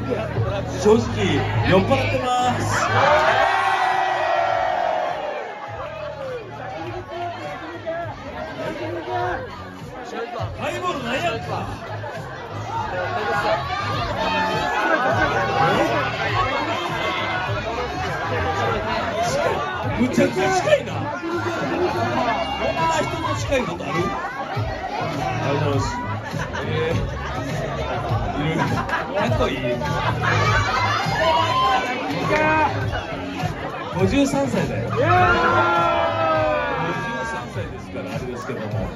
正直酔っ払ってます。ハイボールないやんか。むちゃくちゃ近いな。こんな人の近いことある？ありがとうございます。かっこいい。53歳だよ。53歳ですからあれですけども、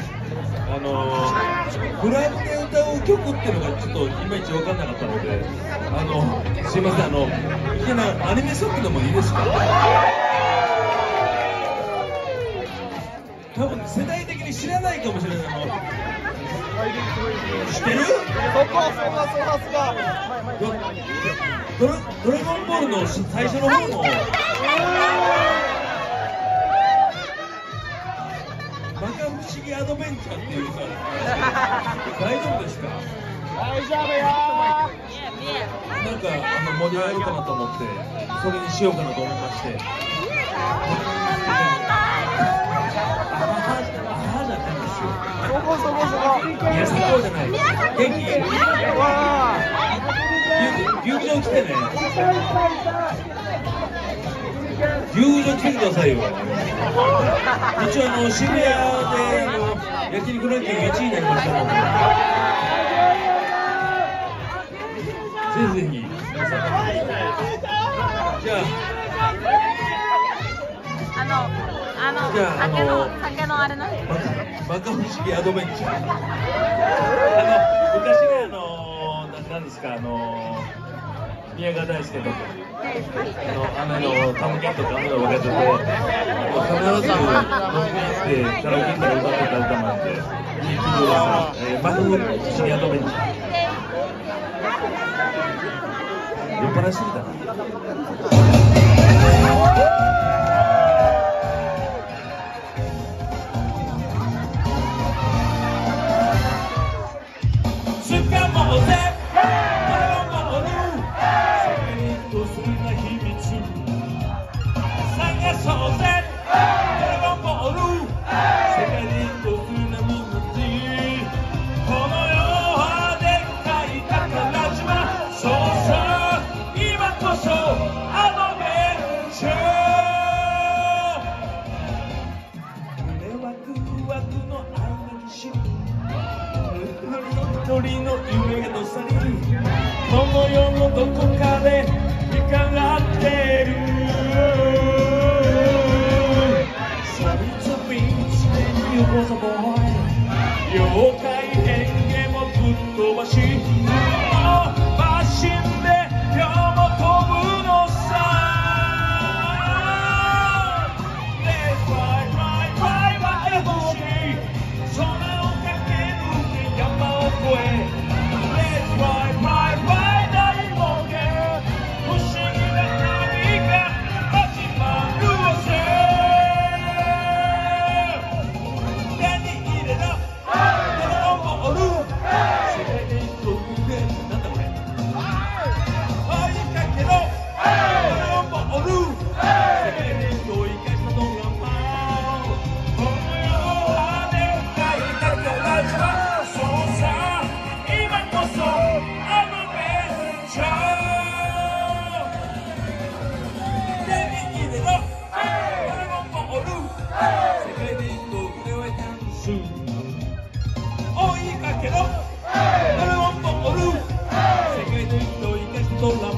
フラグで歌う曲っていうのがちょっといまいち分かんなかったので、すいません、いけないアニメソングでもいいですか？多分世代的に知らないかもしれない。知ってる？ドラゴンボールの最初の方のバカ不思議アドベンチャーっていう歌、大丈夫ですか？ 大丈夫よー。 なんか盛り上がるかなと思ってそれにしようかなと思いまして。いや、そこじゃない。元気。牛場来てね。牛場来てくださいよ。一応渋谷で焼肉ランキング1位になりましたので。ぜひぜひ。じゃあ。 酒のあれな。 バカ不思議アドベンチャー。昔ね、なんですか、宮川大輔とか、タムキャットって分けてて、必ず飲みってカラオケから歌ってた歌なんで、いい曲です。バカ不思議アドベンチャー。酔っ払いすぎたな。鳥の夢のさにこの世のどこかで光ってる。So it's a beach and you was a boy。 妖怪変化もぶっ飛ばしマシンで今日も飛ぶのさ。 Let's fly fly fly fly fly 空を駆け抜け山を越え Let's fly fly fly 大冒険不思議な旅が始まるぜ。手に入れろドラゴンボール世界で一つでなんだこれ追いかけろドラゴンボール世界で一つを生かしたドラマこの世はでっかいだけ同じはそうさ今こそアドベンチャー手に入れろドラゴンボール世界で一つ腕をダンス追いかけろドラゴンボール世界で一つを生かしたドラマ